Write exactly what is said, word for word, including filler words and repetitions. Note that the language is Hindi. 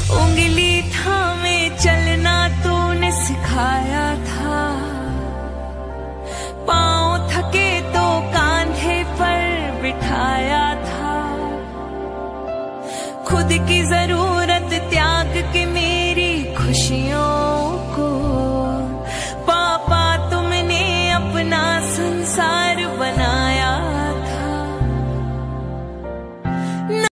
उंगली थामे चलना तूने सिखाया था, पाँव थके तो कांधे पर बिठाया था। खुद की जरूरत त्याग के मेरी खुशियों को पापा तुमने अपना संसार